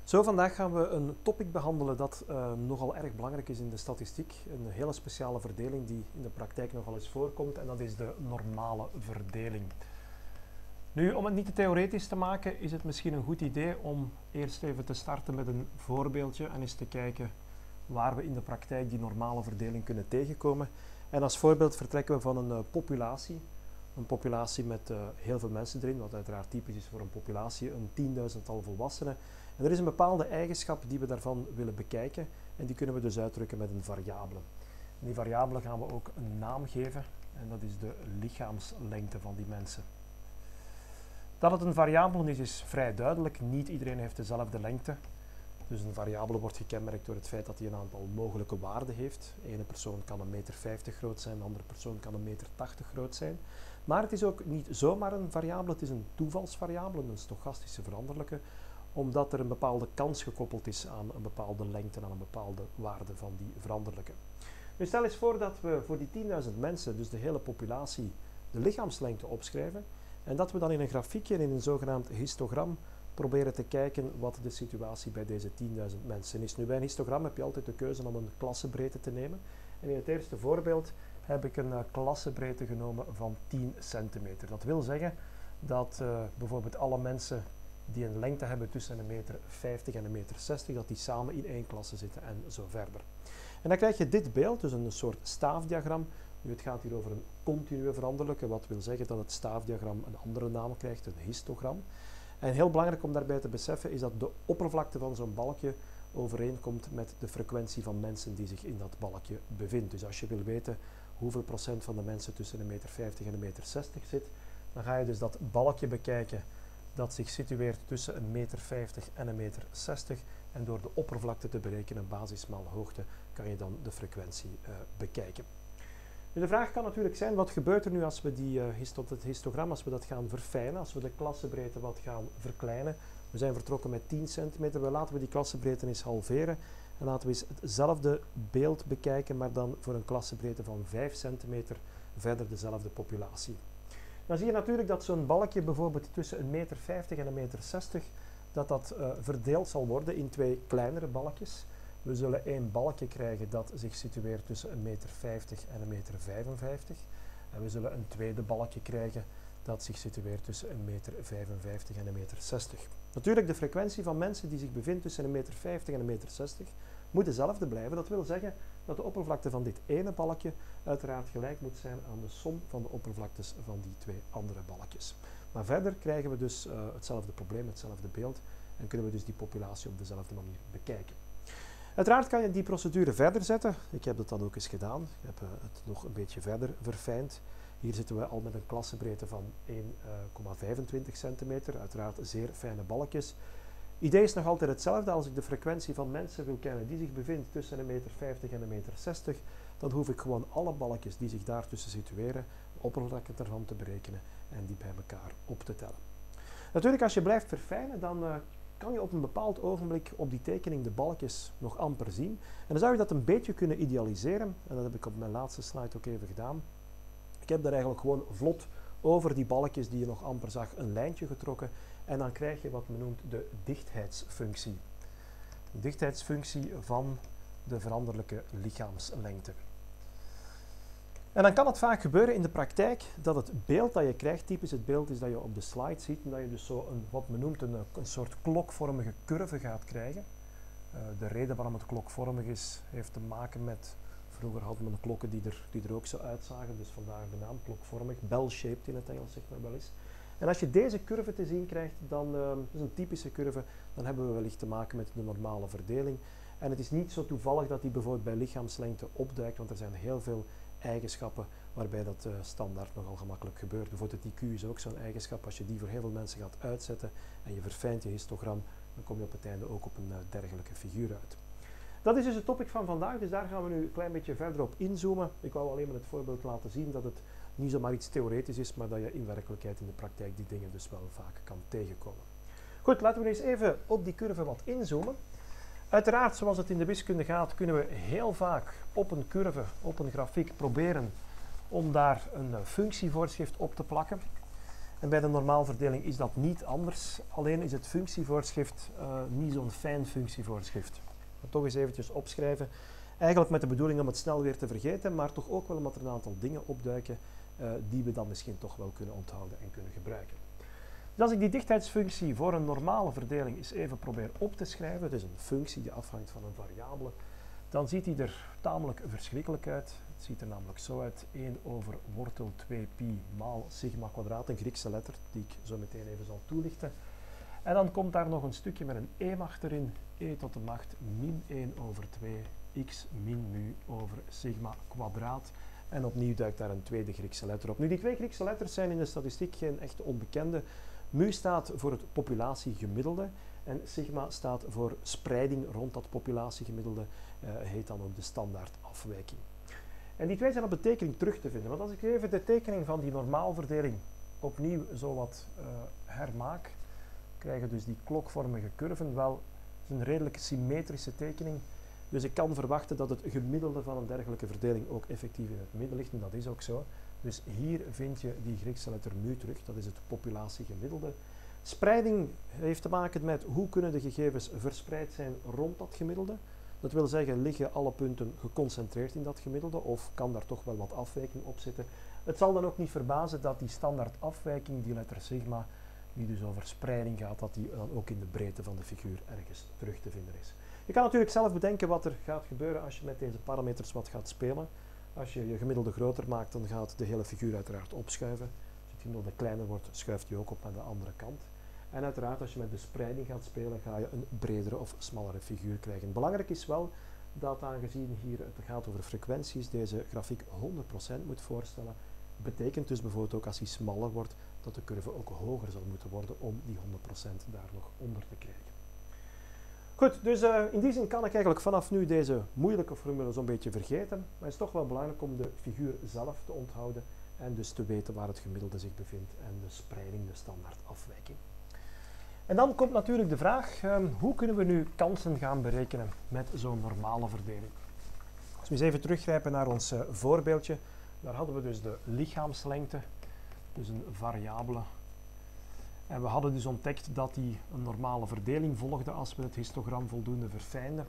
Zo, vandaag gaan we een topic behandelen dat nogal erg belangrijk is in de statistiek. Een hele speciale verdeling die in de praktijk nogal eens voorkomt en dat is de normale verdeling. Nu, om het niet te theoretisch te maken, is het misschien een goed idee om eerst even te starten met een voorbeeldje en eens te kijken waar we in de praktijk die normale verdeling kunnen tegenkomen. En als voorbeeld vertrekken we van een populatie. Een populatie met heel veel mensen erin, wat uiteraard typisch is voor een populatie, een 10.000-tal volwassenen. En er is een bepaalde eigenschap die we daarvan willen bekijken en die kunnen we dus uitdrukken met een variabele. En die variabele gaan we ook een naam geven en dat is de lichaamslengte van die mensen. Dat het een variabele is vrij duidelijk. Niet iedereen heeft dezelfde lengte. Dus een variabele wordt gekenmerkt door het feit dat hij een aantal mogelijke waarden heeft. De ene persoon kan 1,50 meter groot zijn, de andere persoon kan 1,80 meter groot zijn. Maar het is ook niet zomaar een variabele, het is een toevalsvariabele, een stochastische veranderlijke, omdat er een bepaalde kans gekoppeld is aan een bepaalde lengte, aan een bepaalde waarde van die veranderlijke. Nu stel eens voor dat we voor die 10.000 mensen, dus de hele populatie, de lichaamslengte opschrijven en dat we dan in een grafiekje, in een zogenaamd histogram, proberen te kijken wat de situatie bij deze 10.000 mensen is. Nu, bij een histogram heb je altijd de keuze om een klassebreedte te nemen. En in het eerste voorbeeld heb ik een klassebreedte genomen van 10 centimeter. Dat wil zeggen dat bijvoorbeeld alle mensen die een lengte hebben tussen 1,50 meter en 1,60 meter, dat die samen in één klasse zitten en zo verder. En dan krijg je dit beeld, dus een soort staafdiagram. Nu, het gaat hier over een continue veranderlijke, wat wil zeggen dat het staafdiagram een andere naam krijgt, een histogram. En heel belangrijk om daarbij te beseffen is dat de oppervlakte van zo'n balkje overeenkomt met de frequentie van mensen die zich in dat balkje bevindt. Dus als je wil weten hoeveel procent van de mensen tussen 1,50 meter en 1,60 meter zit, dan ga je dus dat balkje bekijken dat zich situeert tussen 1,50 meter en 1,60 meter. En door de oppervlakte te berekenen, basis maal hoogte, kan je dan de frequentie bekijken. Nu, de vraag kan natuurlijk zijn, wat gebeurt er nu als we het histogram, als we dat gaan verfijnen, als we de klassebreedte wat gaan verkleinen. We zijn vertrokken met 10 centimeter, laten we die klassebreedte eens halveren en laten we eens hetzelfde beeld bekijken, maar dan voor een klassebreedte van 5 centimeter verder dezelfde populatie. Dan zie je natuurlijk dat zo'n balkje bijvoorbeeld tussen 1,50 meter en 1,60 meter, dat verdeeld zal worden in twee kleinere balkjes. We zullen één balkje krijgen dat zich situeert tussen 1,50 meter en 1,55 meter. En we zullen een tweede balkje krijgen dat zich situeert tussen 1,55 meter en 1,60 meter. Natuurlijk, de frequentie van mensen die zich bevindt tussen 1,50 meter en 1,60 meter moet dezelfde blijven. Dat wil zeggen dat de oppervlakte van dit ene balkje uiteraard gelijk moet zijn aan de som van de oppervlaktes van die twee andere balkjes. Maar verder krijgen we dus hetzelfde probleem, hetzelfde beeld en kunnen we dus die populatie op dezelfde manier bekijken. Uiteraard kan je die procedure verder zetten. Ik heb dat dan ook eens gedaan. Ik heb het nog een beetje verder verfijnd. Hier zitten we al met een klassebreedte van 1,25 centimeter. Uiteraard zeer fijne balkjes. Het idee is nog altijd hetzelfde. Als ik de frequentie van mensen wil kennen die zich bevindt tussen 1,50 meter en 1,60 meter, dan hoef ik gewoon alle balkjes die zich daartussen situeren, de oppervlakte ervan te berekenen en die bij elkaar op te tellen. Natuurlijk, als je blijft verfijnen, dan kan je op een bepaald ogenblik op die tekening de balkjes nog amper zien. En dan zou je dat een beetje kunnen idealiseren. En dat heb ik op mijn laatste slide ook even gedaan. Ik heb daar eigenlijk gewoon vlot over die balkjes die je nog amper zag een lijntje getrokken. En dan krijg je wat men noemt de dichtheidsfunctie. De dichtheidsfunctie van de veranderlijke lichaamslengte. En dan kan het vaak gebeuren in de praktijk dat het beeld dat je krijgt, typisch het beeld is dat je op de slide ziet, en dat je dus zo wat men noemt een soort klokvormige curve gaat krijgen. De reden waarom het klokvormig is, heeft te maken met, vroeger hadden we klokken die er ook zo uitzagen, dus vandaar de naam klokvormig, bell-shaped in het Engels zegt men wel eens. En als je deze curve te zien krijgt, dan, dat is een typische curve, dan hebben we wellicht te maken met de normale verdeling. En het is niet zo toevallig dat die bijvoorbeeld bij lichaamslengte opduikt, want er zijn heel veel eigenschappen waarbij dat standaard nogal gemakkelijk gebeurt. Bijvoorbeeld het IQ is ook zo'n eigenschap. Als je die voor heel veel mensen gaat uitzetten en je verfijnt je histogram, dan kom je op het einde ook op een dergelijke figuur uit. Dat is dus het topic van vandaag, dus daar gaan we nu een klein beetje verder op inzoomen. Ik wou alleen maar het voorbeeld laten zien dat het niet zomaar iets theoretisch is, maar dat je in werkelijkheid in de praktijk die dingen dus wel vaak kan tegenkomen. Goed, laten we eens even op die curve wat inzoomen. Uiteraard, zoals het in de wiskunde gaat, kunnen we heel vaak op een curve, op een grafiek proberen om daar een functievoorschrift op te plakken. En bij de normaalverdeling is dat niet anders, alleen is het functievoorschrift niet zo'n fijn functievoorschrift. Ik ga toch eens eventjes opschrijven. Eigenlijk met de bedoeling om het snel weer te vergeten, maar toch ook wel omdat er een aantal dingen opduiken die we dan misschien toch wel kunnen onthouden en kunnen gebruiken. Dus als ik die dichtheidsfunctie voor een normale verdeling eens even probeer op te schrijven, het is een functie die afhangt van een variabele, dan ziet die er tamelijk verschrikkelijk uit. Het ziet er namelijk zo uit: 1 over wortel 2 pi maal sigma kwadraat, een Griekse letter, die ik zo meteen even zal toelichten. En dan komt daar nog een stukje met een e achterin, e tot de macht min 1 over 2 x min mu over sigma kwadraat. En opnieuw duikt daar een tweede Griekse letter op. Nu, die twee Griekse letters zijn in de statistiek geen echte onbekende. Mu staat voor het populatiegemiddelde en sigma staat voor spreiding rond dat populatiegemiddelde, heet dan ook de standaardafwijking. En die twee zijn op de tekening terug te vinden. Want als ik even de tekening van die normaalverdeling opnieuw zo wat hermaak, krijgen dus die klokvormige curven. Wel, het is een redelijk symmetrische tekening. Dus ik kan verwachten dat het gemiddelde van een dergelijke verdeling ook effectief in het midden ligt. En dat is ook zo. Dus hier vind je die Griekse letter mu terug. Dat is het populatiegemiddelde. Spreiding heeft te maken met hoe kunnen de gegevens verspreid zijn rond dat gemiddelde. Dat wil zeggen, liggen alle punten geconcentreerd in dat gemiddelde of kan daar toch wel wat afwijking op zitten. Het zal dan ook niet verbazen dat die standaardafwijking, die letter sigma, die dus over spreiding gaat, dat die dan ook in de breedte van de figuur ergens terug te vinden is. Je kan natuurlijk zelf bedenken wat er gaat gebeuren als je met deze parameters wat gaat spelen. Als je je gemiddelde groter maakt, dan gaat de hele figuur uiteraard opschuiven. Als het gemiddelde kleiner wordt, schuift hij ook op naar de andere kant. En uiteraard, als je met de spreiding gaat spelen, ga je een bredere of smallere figuur krijgen. Belangrijk is wel dat, aangezien hier het gaat over frequenties, deze grafiek 100% moet voorstellen. Betekent dus bijvoorbeeld ook als hij smaller wordt, dat de curve ook hoger zal moeten worden om die 100% daar nog onder te krijgen. Goed, dus in die zin kan ik eigenlijk vanaf nu deze moeilijke formule zo'n beetje vergeten. Maar het is toch wel belangrijk om de figuur zelf te onthouden en dus te weten waar het gemiddelde zich bevindt en de spreiding, de standaardafwijking. En dan komt natuurlijk de vraag, hoe kunnen we nu kansen gaan berekenen met zo'n normale verdeling? Als we eens even teruggrijpen naar ons voorbeeldje, daar hadden we dus de lichaamslengte, dus een variabele. En we hadden dus ontdekt dat die een normale verdeling volgde als we het histogram voldoende verfijnden.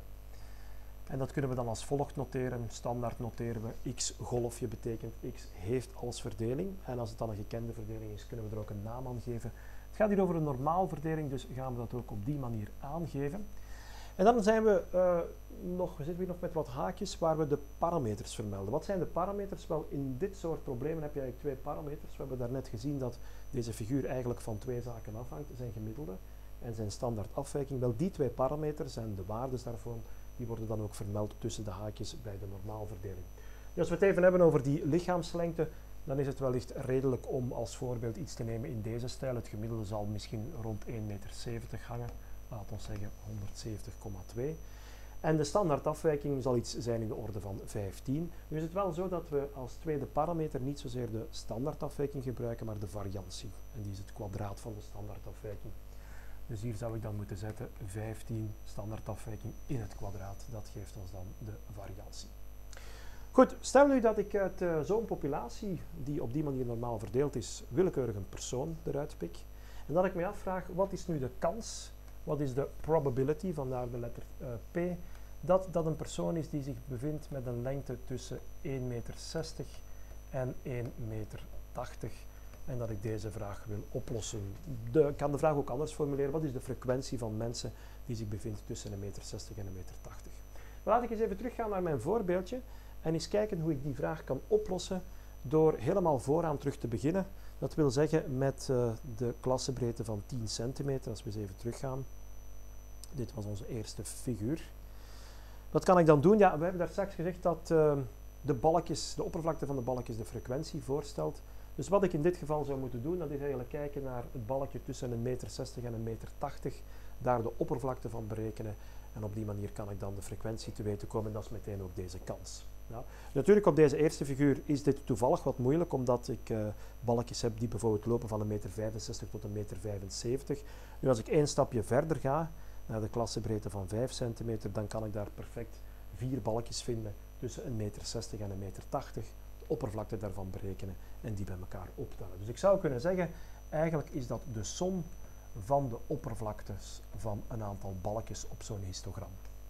En dat kunnen we dan als volgt noteren. Standaard noteren we x golfje betekent x heeft als verdeling. En als het dan een gekende verdeling is, kunnen we er ook een naam aan geven. Het gaat hier over een normaalverdeling, dus gaan we dat ook op die manier aangeven. En dan zijn we zitten we hier nog met wat haakjes waar we de parameters vermelden. Wat zijn de parameters? Wel, in dit soort problemen heb je eigenlijk twee parameters. We hebben daarnet gezien dat deze figuur eigenlijk van twee zaken afhangt, zijn gemiddelde en zijn standaardafwijking. Wel, die twee parameters en de waardes daarvan, die worden dan ook vermeld tussen de haakjes bij de normaalverdeling. Dus als we het even hebben over die lichaamslengte, dan is het wellicht redelijk om als voorbeeld iets te nemen in deze stijl. Het gemiddelde zal misschien rond 1,70 meter hangen. Laat ons zeggen 170,2. En de standaardafwijking zal iets zijn in de orde van 15. Nu is het wel zo dat we als tweede parameter niet zozeer de standaardafwijking gebruiken, maar de variantie. En die is het kwadraat van de standaardafwijking. Dus hier zou ik dan moeten zetten 15 standaardafwijking in het kwadraat. Dat geeft ons dan de variantie. Goed, stel nu dat ik uit zo'n populatie, die op die manier normaal verdeeld is, willekeurig een persoon eruit pik. En dat ik me afvraag, wat is nu de kans, wat is de probability, vandaar de letter P, dat dat een persoon is die zich bevindt met een lengte tussen 1,60 meter en 1,80 meter. En dat ik deze vraag wil oplossen. Ik kan de vraag ook anders formuleren. Wat is de frequentie van mensen die zich bevindt tussen 1,60 meter en 1,80 meter? Laat ik eens even teruggaan naar mijn voorbeeldje en eens kijken hoe ik die vraag kan oplossen door helemaal vooraan terug te beginnen. Dat wil zeggen met de klassebreedte van 10 centimeter, als we eens even teruggaan. Dit was onze eerste figuur. Wat kan ik dan doen? Ja, we hebben daar straks gezegd dat de oppervlakte van de balkjes de frequentie voorstelt. Dus wat ik in dit geval zou moeten doen, dat is eigenlijk kijken naar het balkje tussen 1,60 meter en 1,80 meter, daar de oppervlakte van berekenen. En op die manier kan ik dan de frequentie te weten komen en dat is meteen ook deze kans. Ja. Natuurlijk op deze eerste figuur is dit toevallig wat moeilijk, omdat ik balkjes heb die bijvoorbeeld lopen van 1,65 meter tot 1,75 meter. Nu als ik één stapje verder ga, naar de klassebreedte van 5 centimeter, dan kan ik daar perfect 4 balkjes vinden tussen 1,60 meter en 1,80 meter, de oppervlakte daarvan berekenen en die bij elkaar optellen. Dus ik zou kunnen zeggen, eigenlijk is dat de som van de oppervlaktes van een aantal balkjes op zo'n histogram.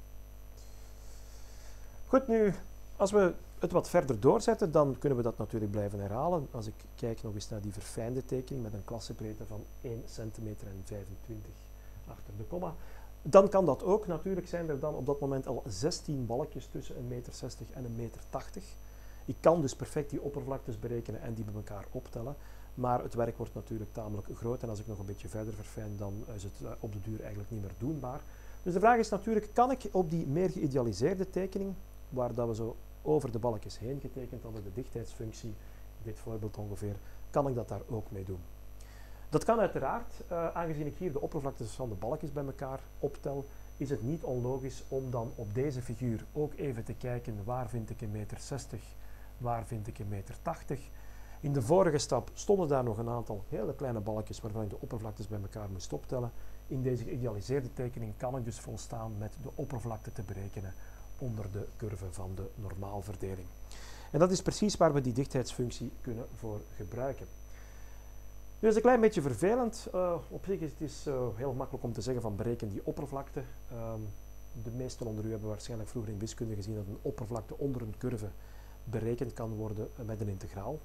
Goed, nu, als we het wat verder doorzetten, dan kunnen we dat natuurlijk blijven herhalen. Als ik kijk nog eens naar die verfijnde tekening met een klassebreedte van 1 cm en 25 achter de komma, dan kan dat ook. Natuurlijk zijn er dan op dat moment al 16 balkjes tussen 1,60 meter en 1,80 meter. Ik kan dus perfect die oppervlaktes berekenen en die bij elkaar optellen, maar het werk wordt natuurlijk tamelijk groot en als ik nog een beetje verder verfijn, dan is het op de duur eigenlijk niet meer doenbaar. Dus de vraag is natuurlijk, kan ik op die meer geïdealiseerde tekening, waar dat we zo over de balkjes heen getekend hadden, de dichtheidsfunctie, dit voorbeeld ongeveer, kan ik dat daar ook mee doen? Dat kan uiteraard, aangezien ik hier de oppervlaktes van de balkjes bij elkaar optel, is het niet onlogisch om dan op deze figuur ook even te kijken waar vind ik 1,60 meter, waar vind ik 1,80 meter. In de vorige stap stonden daar nog een aantal hele kleine balkjes waarvan ik de oppervlaktes bij elkaar moest optellen. In deze geïdealiseerde tekening kan ik dus volstaan met de oppervlakte te berekenen onder de curve van de normaalverdeling. En dat is precies waar we die dichtheidsfunctie kunnen voor gebruiken. Nu is het een klein beetje vervelend. Op zich is het heel makkelijk om te zeggen van bereken die oppervlakte. De meesten onder u hebben waarschijnlijk vroeger in wiskunde gezien dat een oppervlakte onder een curve berekend kan worden met een integraal.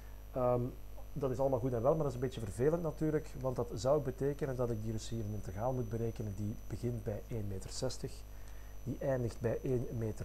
Dat is allemaal goed en wel, maar dat is een beetje vervelend natuurlijk, want dat zou betekenen dat ik dus hier een integraal moet berekenen die begint bij 1,60 meter, die eindigt bij 1,80 meter.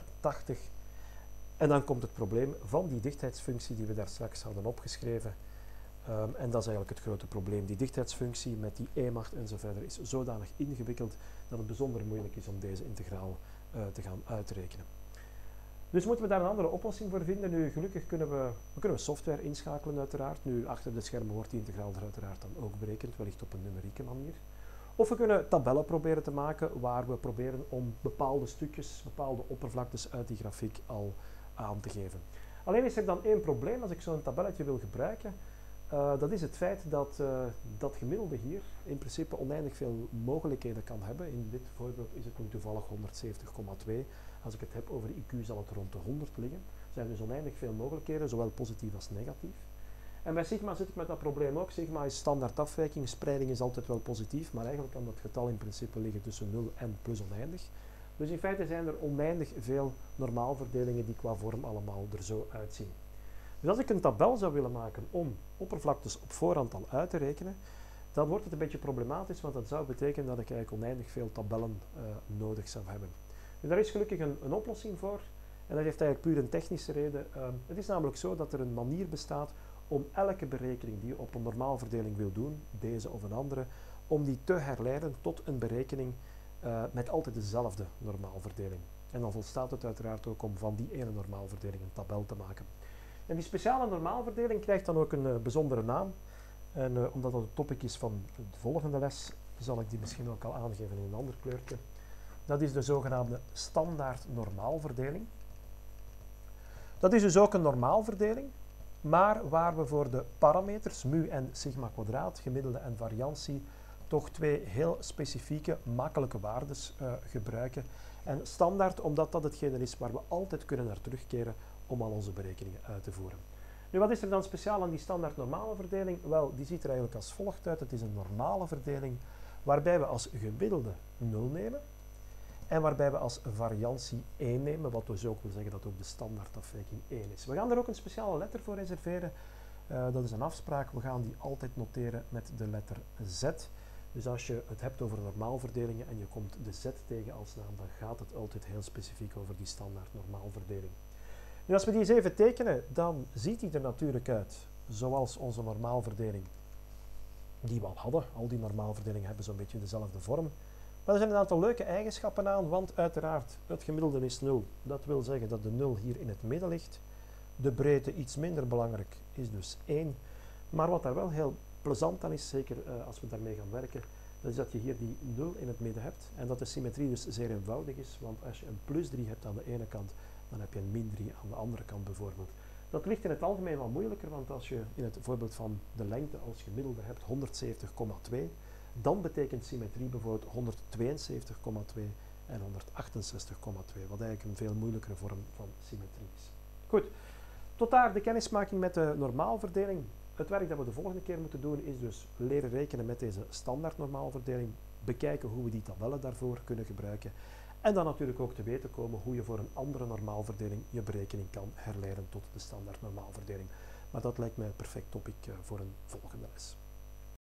En dan komt het probleem van die dichtheidsfunctie die we daar straks hadden opgeschreven. En dat is eigenlijk het grote probleem. Die dichtheidsfunctie met die e-macht en zo verder is zodanig ingewikkeld dat het bijzonder moeilijk is om deze integraal te gaan uitrekenen. Dus moeten we daar een andere oplossing voor vinden. Nu, gelukkig kunnen we software inschakelen uiteraard. Nu, achter de schermen wordt die integraal er uiteraard dan ook berekend, wellicht op een numerieke manier. Of we kunnen tabellen proberen te maken waar we proberen om bepaalde stukjes, bepaalde oppervlaktes uit die grafiek al aan te geven. Alleen is er dan één probleem als ik zo'n tabelletje wil gebruiken. Dat is het feit dat dat gemiddelde hier in principe oneindig veel mogelijkheden kan hebben. In dit voorbeeld is het nu toevallig 170,2. Als ik het heb over IQ zal het rond de 100 liggen. Er zijn dus oneindig veel mogelijkheden, zowel positief als negatief. En bij sigma zit ik met dat probleem ook. Sigma is standaard afwijking, spreiding is altijd wel positief, maar eigenlijk kan dat getal in principe liggen tussen 0 en plus oneindig. Dus in feite zijn er oneindig veel normaalverdelingen die qua vorm allemaal er zo uitzien. Dus als ik een tabel zou willen maken om oppervlaktes op voorhand al uit te rekenen, dan wordt het een beetje problematisch, want dat zou betekenen dat ik eigenlijk oneindig veel tabellen nodig zou hebben. Nu, daar is gelukkig een oplossing voor, en dat heeft eigenlijk puur een technische reden. Het is namelijk zo dat er een manier bestaat om elke berekening die je op een normaalverdeling wil doen, deze of een andere, om die te herleiden tot een berekening met altijd dezelfde normaalverdeling. En dan volstaat het uiteraard ook om van die ene normaalverdeling een tabel te maken. En die speciale normaalverdeling krijgt dan ook een bijzondere naam. En omdat dat het topic is van de volgende les, zal ik die misschien ook al aangeven in een ander kleurtje. Dat is de zogenaamde standaard normaalverdeling. Dat is dus ook een normaalverdeling, maar waar we voor de parameters mu en sigma kwadraat, gemiddelde en variantie, toch twee heel specifieke, makkelijke waardes gebruiken. En standaard omdat dat hetgene is waar we altijd kunnen naar terugkeren om al onze berekeningen uit te voeren. Nu, wat is er dan speciaal aan die standaard normale verdeling? Wel, die ziet er eigenlijk als volgt uit. Het is een normale verdeling waarbij we als gemiddelde 0 nemen en waarbij we als variantie 1 nemen, wat dus ook wil zeggen dat ook de standaardafwijking 1 is. We gaan er ook een speciale letter voor reserveren. Dat is een afspraak. We gaan die altijd noteren met de letter Z. Dus als je het hebt over normaalverdelingen en je komt de Z tegen als naam, dan gaat het altijd heel specifiek over die standaard normaalverdeling. Nu, als we die eens even tekenen, dan ziet die er natuurlijk uit zoals onze normaalverdeling die we al hadden. Al die normaalverdelingen hebben zo'n beetje dezelfde vorm. Maar er zijn een aantal leuke eigenschappen aan, want uiteraard het gemiddelde is 0. Dat wil zeggen dat de 0 hier in het midden ligt. De breedte, iets minder belangrijk, is dus 1. Maar wat daar wel heel plezant aan is, zeker als we daarmee gaan werken, dat is dat je hier die 0 in het midden hebt en dat de symmetrie dus zeer eenvoudig is, want als je een plus 3 hebt aan de ene kant, dan heb je een min 3 aan de andere kant bijvoorbeeld. Dat ligt in het algemeen wat moeilijker, want als je in het voorbeeld van de lengte als gemiddelde hebt 170,2, dan betekent symmetrie bijvoorbeeld 172,2 en 168,2, wat eigenlijk een veel moeilijkere vorm van symmetrie is. Goed, tot daar de kennismaking met de normaalverdeling. Het werk dat we de volgende keer moeten doen is dus leren rekenen met deze standaard normaalverdeling, bekijken hoe we die tabellen daarvoor kunnen gebruiken en dan natuurlijk ook te weten komen hoe je voor een andere normaalverdeling je berekening kan herleiden tot de standaard normaalverdeling. Maar dat lijkt mij een perfect topic voor een volgende les.